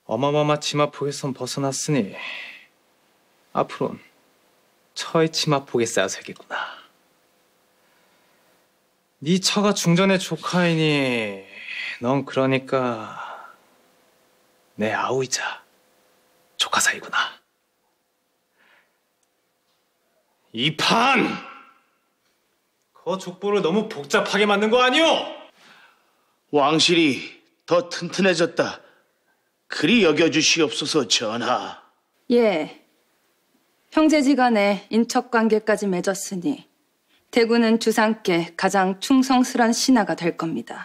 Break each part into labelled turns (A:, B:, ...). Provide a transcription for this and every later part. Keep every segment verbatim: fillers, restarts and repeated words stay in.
A: 어마마마 치마폭에선 벗어났으니 앞으로는 처의 치마폭에 쌓여서겠구나. 네 처가 중전의 조카이니 넌 그러니까 내 아우이자 조카 사이구나. 이 판! 그 족보를 너무 복잡하게 만든 거 아니오?
B: 왕실이 더 튼튼해졌다. 그리 여겨주시옵소서 전하.
C: 예. 형제지간에 인척관계까지 맺었으니 대구는 주상께 가장 충성스런 신하가 될 겁니다.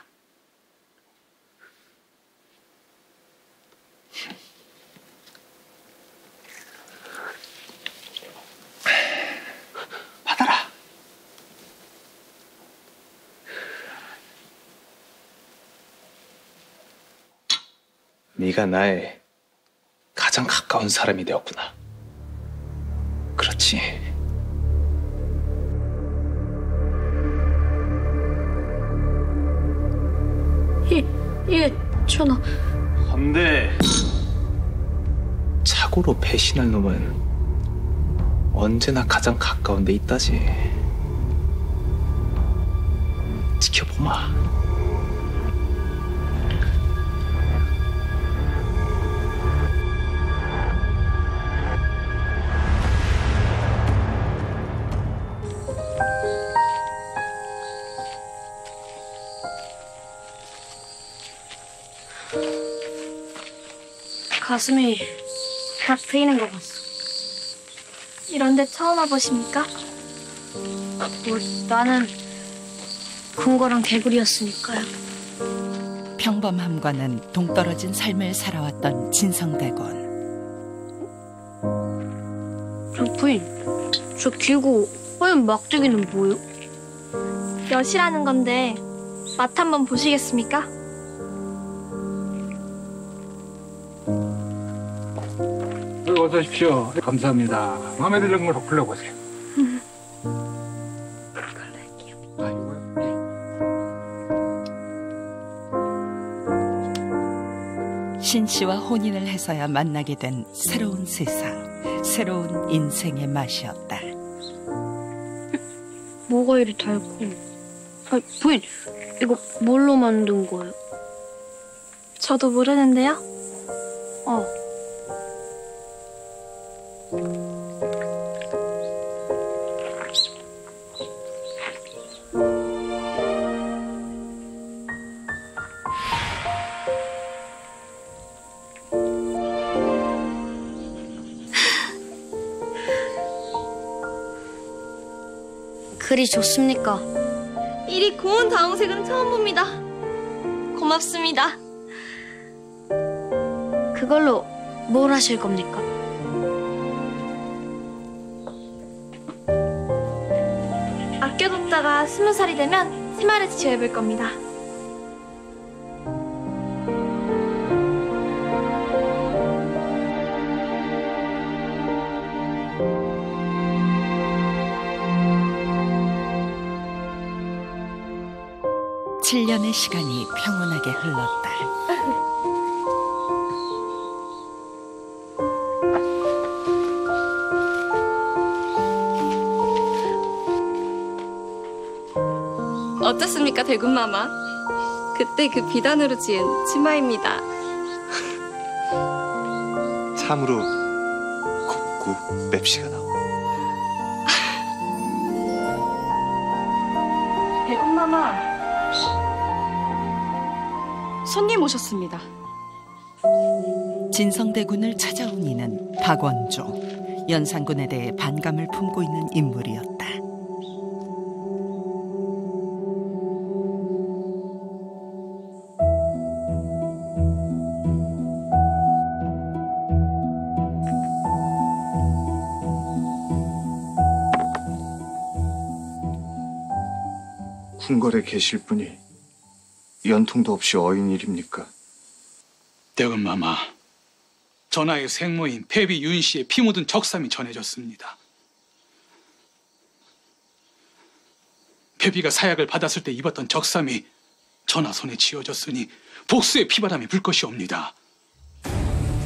A: 받아라. 네가 나의 가장 가까운 사람이 되었구나. 그렇지.
D: 예, 예, 전하.
A: 헌데 착오로 배신할 놈은 언제나 가장 가까운 데 있다지. 지켜보마.
D: 가슴이 다 트이는 것 같소. 이런데 처음 와보십니까? 뭐, 나는 궁궐은 개구리였으니까요.
E: 평범함과는 동떨어진 삶을 살아왔던 진성대군.
D: 저 부인, 저 길고 허연 막대기는 뭐요? 엿이라는 건데 맛 한번 보시겠습니까?
F: 어서 오십시오. 감사합니다. 마음에 드는 걸 골라보세요. 아, 이거요?
E: 네. 신 씨와 혼인을 해서야 만나게 된 새로운 세상, 새로운 인생의 맛이었다.
D: 뭐가 이리 달고? 아, 부인, 이거 뭘로 만든 거예요? 저도 모르는데요. 어. 그리 좋습니까? 이리 고운 다홍색은 처음 봅니다. 고맙습니다. 그걸로 뭘 하실 겁니까? 아껴뒀다가 스무 살이 되면 새마를 지어입을 겁니다.
E: 칠 년의 시간이 평온하게 흘렀다.
C: 어떻습니까, 대군마마? 그때 그 비단으로 지은 치마입니다.
G: 참으로 곱고 맵시가 나오.
C: 대군마마, 손님 오셨습니다.
E: 진성대군을 찾아온 이는 박원조, 연산군에 대해 반감을 품고 있는 인물이었다.
G: 궁궐에 계실 분이 연통도 없이 어인일입니까?
F: 대금마마, 전하의 생모인 패비 윤 씨의 피 묻은 적삼이 전해졌습니다. 패비가 사약을 받았을 때 입었던 적삼이 전하 손에 쥐어졌으니 복수의 피바람이 불 것이옵니다.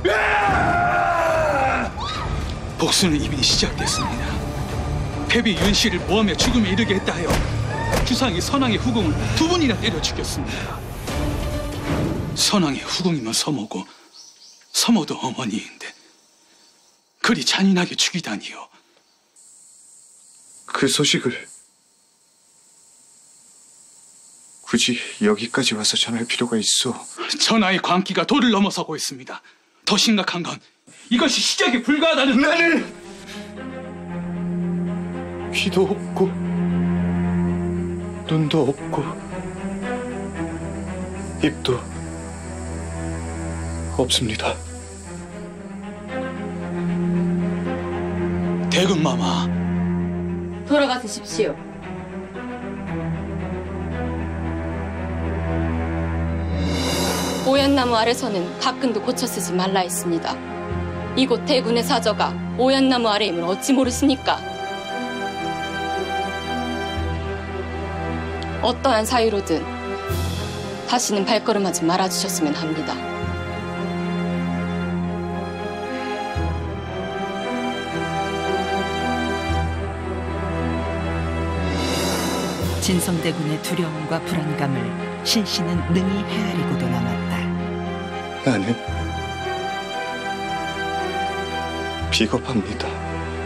F: 복수는 이미 시작됐습니다. 패비 윤 씨를 모함해 죽음에 이르게 했다 하여 주상이 선왕의 후궁을 두 분이나 때려 죽였습니다. 선왕의 후궁이면 서모고 서모도 어머니인데 그리 잔인하게 죽이다니요.
G: 그 소식을 굳이 여기까지 와서 전할 필요가 있어.
F: 전하의 광기가 도를 넘어서고 있습니다. 더 심각한 건 이것이 시작에 불과하다는...
G: 나는 귀도 없고 눈도 없고 입도 없습니다.
F: 대금마마,
C: 돌아가 드십시오. 오얏나무 아래서는 가끔도 고쳐 쓰지 말라 했습니다. 이곳 대군의 사저가 오얏나무 아래임을 어찌 모르십니까? 어떠한 사유로든 다시는 발걸음하지 말아주셨으면 합니다.
E: 진성대군의 두려움과 불안감을 신씨는 능히 헤아리고도 남았다.
G: 나는 비겁합니다.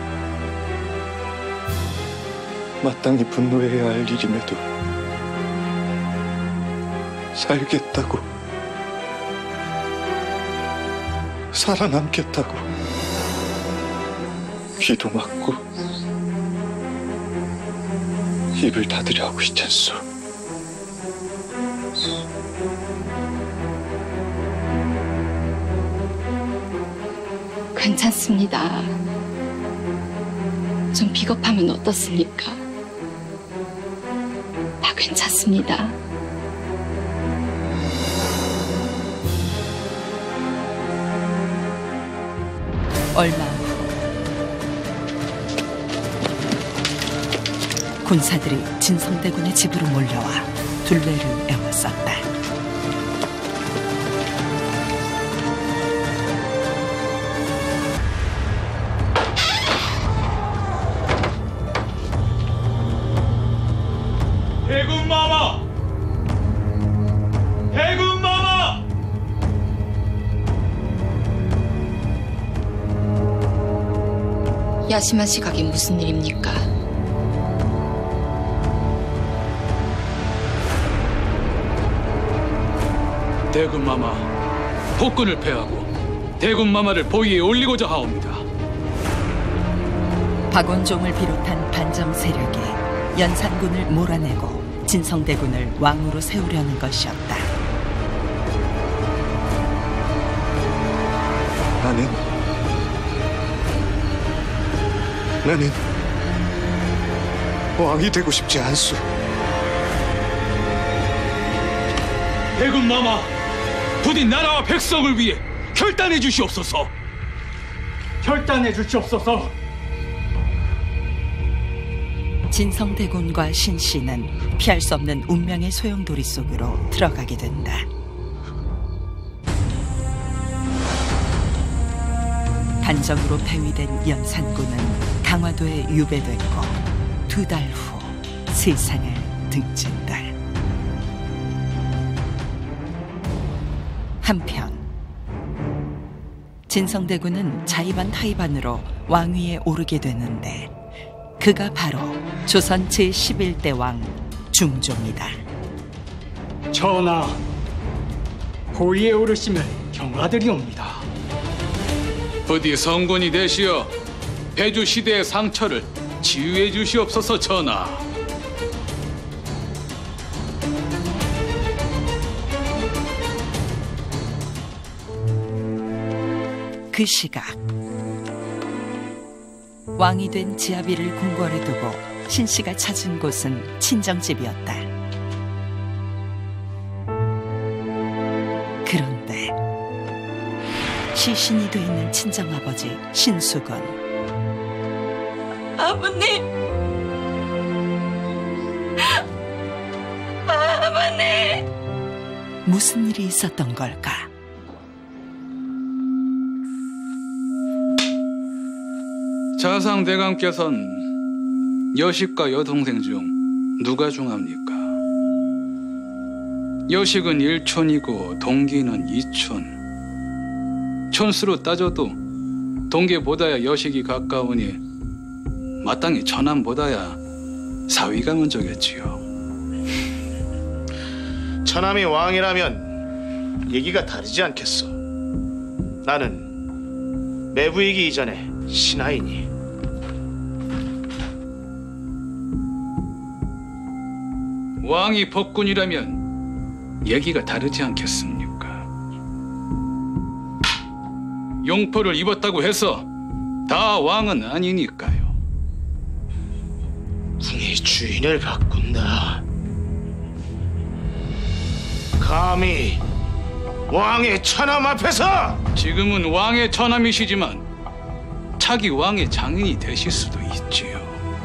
G: 마땅히 분노해야 할 일임에도 살겠다고, 살아남겠다고 귀도 막고 입을 닫으려 하고 있잖소.
C: 괜찮습니다. 좀 비겁하면 어떻습니까? 다 괜찮습니다.
E: 얼마 후 군사들이 진성대군의 집으로 몰려와 둘레를 에워쌌다.
A: 대군마마! 대군마마!
C: 야심한 시각이 무슨 일입니까?
F: 대군마마, 폭군을 패하고 대군마마를 보위에 올리고자 하옵니다.
E: 박원종을 비롯한 반정 세력이 연산군을 몰아내고 진성대군을 왕으로 세우려는 것이었다.
G: 나는 나는 왕이 되고 싶지 않소.
F: 대군마마, 부디 나라와 백성을 위해 결단해 주시옵소서.
A: 결단해 주시옵소서.
E: 진성대군과 신씨는 피할 수 없는 운명의 소용돌이 속으로 들어가게 된다. 반정으로 폐위된 연산군은 강화도에 유배됐고 두 달 후 세상을 등진다. 한편 진성대군은 자의반 타의반으로 왕위에 오르게 되는데 그가 바로 조선 제십일 대 왕 중종이다.
A: 전하, 고위에 오르심을 경하드리옵니다.
F: 부디 성군이 되시어 배주 시대의 상처를 치유해 주시옵소서. 전하.
E: 그 시각 왕이 된 지아비를 궁궐에 두고 신씨가 찾은 곳은 친정집이었다. 그런데 시신이 돼 있는 친정아버지 신숙은
C: 아버님! 아버님!
E: 무슨 일이 있었던 걸까?
F: 자상대감께서는 여식과 여동생 중 누가 중합니까? 여식은 일촌이고 동기는 이촌. 촌수로 따져도 동기보다야 여식이 가까우니 마땅히 처남보다야 사위가 먼저겠지요.
B: 처남이 왕이라면 얘기가 다르지 않겠어. 나는 매부이기 이전에 신하이니.
F: 왕이 법군이라면 얘기가 다르지 않겠습니까? 용포를 입었다고 해서 다 왕은 아니니까요.
B: 궁의 주인을 바꾼다. 감히 왕의 처남 앞에서!
F: 지금은 왕의 처남이시지만 차기 왕의 장인이 되실 수도 있지요.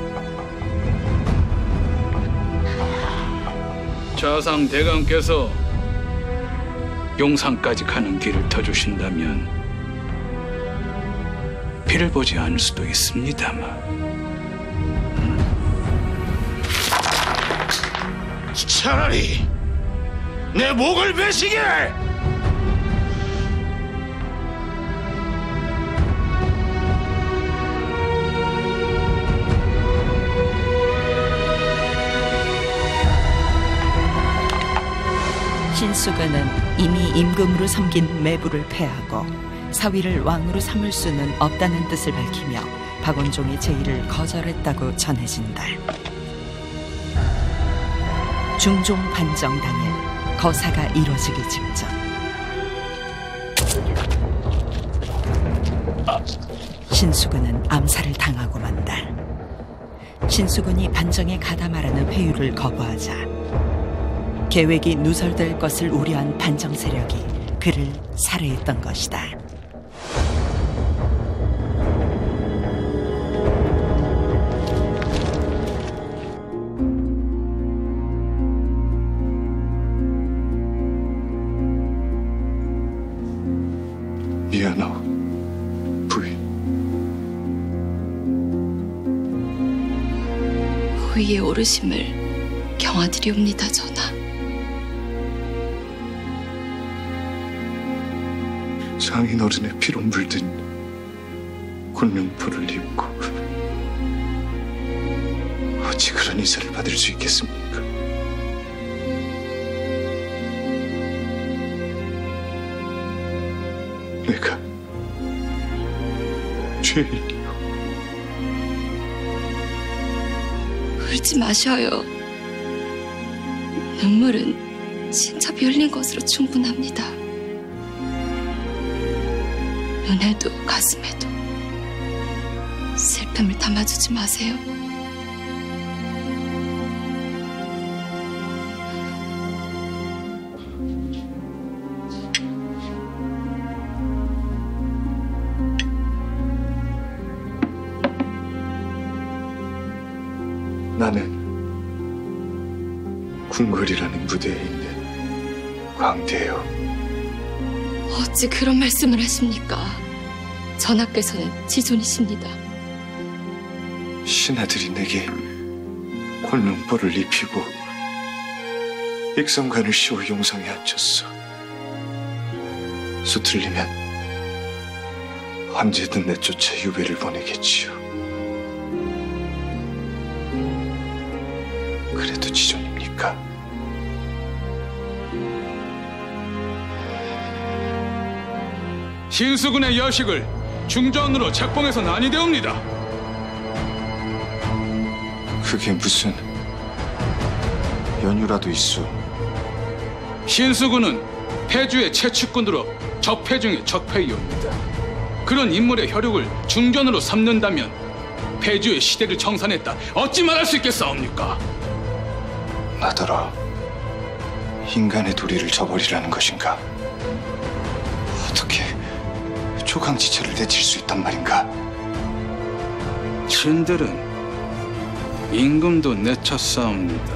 F: 자상 대감께서 용산까지 가는 길을 터주신다면 비를 보지 않을 수도 있습니다만.
B: 차라리 내 목을 베시게!
E: 신수근은 이미 임금으로 섬긴 매부를 패하고 사위를 왕으로 삼을 수는 없다는 뜻을 밝히며 박원종의 제의를 거절했다고 전해진다. 중종 반정 당일 거사가 이루어지기 직전 신수근은 암살을 당하고 만다. 신수근이 반정에 가담하라는 회유를 거부하자 계획이 누설될 것을 우려한 반정 세력이 그를 살해했던 것이다.
G: 미안하오, 부인.
C: 후위의 오르심을 경하드리옵니다, 전하.
G: 장인 어른의 피로 물든 곤룡포를 입고 어찌 그런 인사를 받을 수 있겠습니까? 내가 죄인이요.
C: 울지 마셔요. 눈물은 진첩이 흘린 것으로 충분합니다. 눈에도 가슴에도 슬픔을 담아주지 마세요.
G: 나는 궁궐이라는 무대에 있는 광대요.
C: 어찌 그런 말씀을 하십니까? 전하께서는 지존이십니다.
G: 신하들이 내게 곤룡포를 입히고 익성관을 씌워 용성에 앉혔어. 수틀리면 언제든 내쫓아 유배를 보내겠지요. 그래도 지존입니까?
F: 신수군의 여식을 중전으로 책봉해서 난이되옵니다.
G: 그게 무슨 연유라도 있소?
F: 신수군은 패주의 채축군으로 적패 중의 적패이옵니다. 그런 인물의 혈육을 중전으로 삼는다면 패주의 시대를 청산했다 어찌 말할 수 있겠사옵니까?
G: 나더러 인간의 도리를 저버리라는 것인가? 어떻게 조강지처를 내칠 수 있단 말인가?
F: 신들은 임금도 내쳤사옵니다.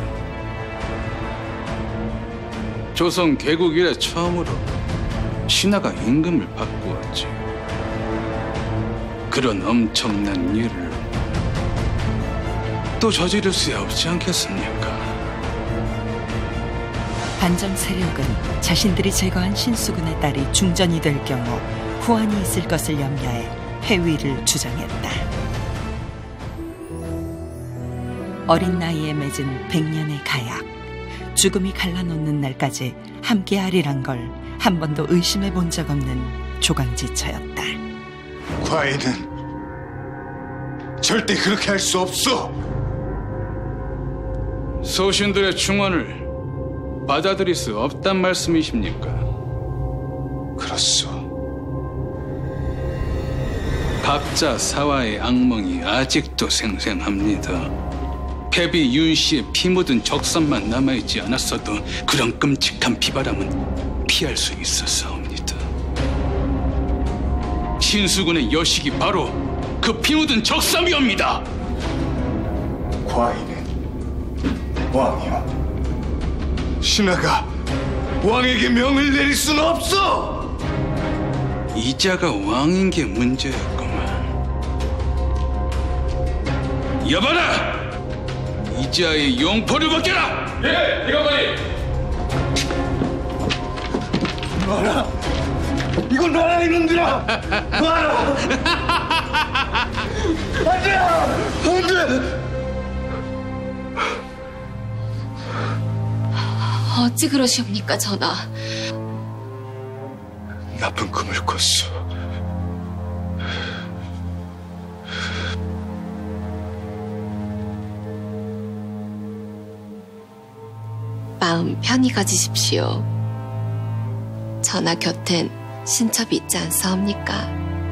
F: 조선 개국 이래 처음으로 신하가 임금을 바꾸었지. 그런 엄청난 일을 또 저지를 수 없지 않겠습니까?
E: 반정 세력은 자신들이 제거한 신수군의 딸이 중전이 될 경우 후환이 있을 것을 염려해 회위를 주장했다. 어린 나이에 맺은 백년의 가약, 죽음이 갈라놓는 날까지 함께하리란 걸 한 번도 의심해 본 적 없는 조강지처였다.
B: 과인은 절대 그렇게 할 수 없어.
F: 소신들의 충언을 받아들일 수 없단 말씀이십니까?
B: 그렇소.
F: 각자 사화의 악몽이 아직도 생생합니다. 패비 윤 씨의 피 묻은 적선만 남아있지 않았어도 그런 끔찍한 비바람은 피할 수 있었사옵니다. 신수군의 여식이 바로 그 피 묻은 적삼이옵니다.
B: 과인은 왕이여, 신하가 왕에게 명을 내릴 수는 없어.
F: 이자가 왕인 게 문제였구만. 여봐라! 이자의 용포를 벗겨라! 예, 이거만이!
B: 놔라! 이건 놔라 이놈들아! 놔라! 안돼! 안돼!
C: 어찌 그러시옵니까, 전하?
B: 나쁜 꿈을 꿨소.
C: 마음 편히 가지십시오. 전하 곁엔 신첩이 있지 않사옵니까?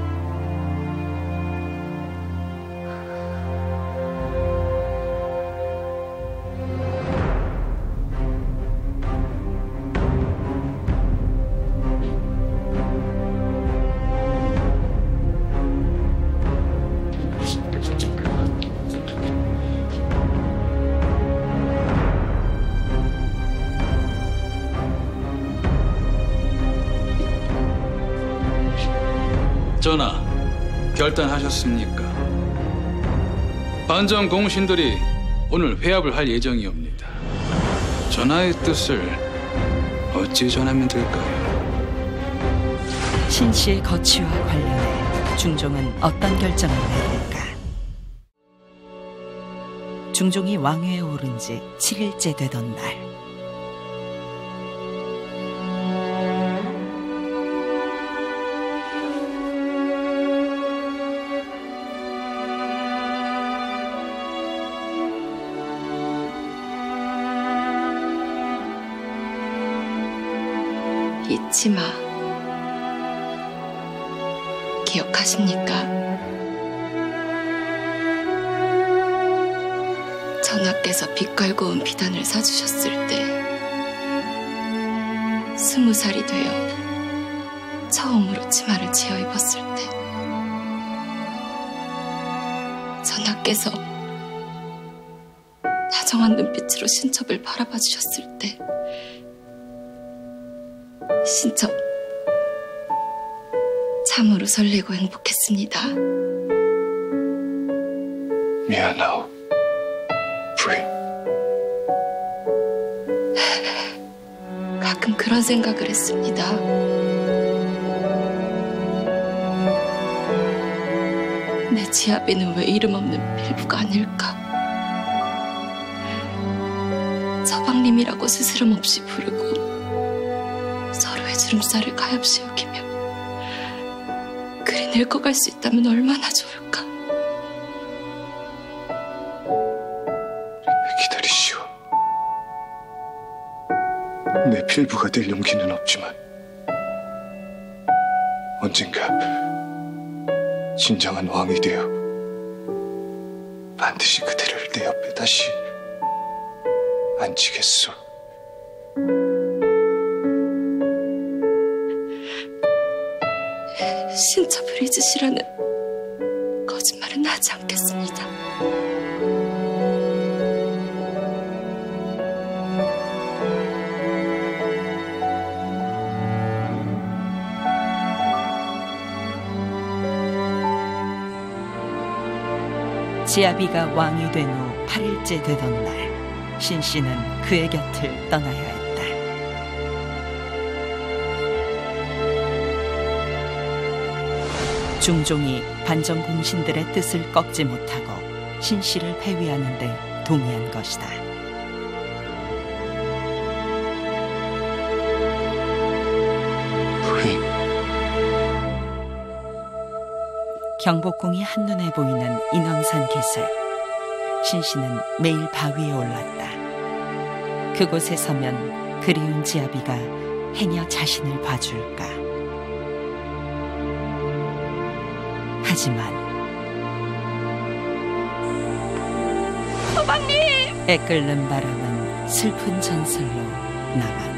F: 전하, 결단하셨습니까? 반정 공신들이 오늘 회합을 할 예정이옵니다. 전하의 뜻을 어찌 전하면 될까요?
E: 신 씨의 거취와 관련해 중종은 어떤 결정을 내릴까? 중종이 왕위에 오른 지 칠 일째 되던 날,
C: 잊지 마. 기억하십니까? 전하께서 빚 걸고 온 비단을 사주셨을 때 스무 살이 되어 처음으로 치마를 지어 입었을 때 전하께서 다정한 눈빛으로 신첩을 바라봐 주셨을 때 신첩 참으로 설레고 행복했습니다.
B: 미안하오, 부인.
C: 가끔 그런 생각을 했습니다. 내 지아비는 왜 이름 없는 필부가 아닐까? 서방님이라고 스스럼 없이 부르고 서로의 주름살을 가엾이 여기며 그리 늙어갈 수 있다면 얼마나 좋을까?
B: 기다리시오. 내 필부가 될 용기는 없지만 언젠가 진정한 왕이 되어 반드시 그대를 내 옆에 다시 앉히겠소.
C: 신첩을 잊으시라는 거짓말은 하지 않겠습니다.
E: 지아비가 왕이 된 후 팔 일째 되던 날, 신씨는 그의 곁을 떠나야 했다. 중종이 반정 공신들의 뜻을 꺾지 못하고 신씨를 폐위하는 데 동의한 것이다.
B: 부인,
E: 경복궁이 한눈에 보이는 인왕산 기슭. 신씨는 매일 바위에 올랐다. 그곳에 서면 그리운 지아비가 행여 자신을 봐줄까. 하지만 서방님! 애끓는 바람은 슬픈 전설로 남았다.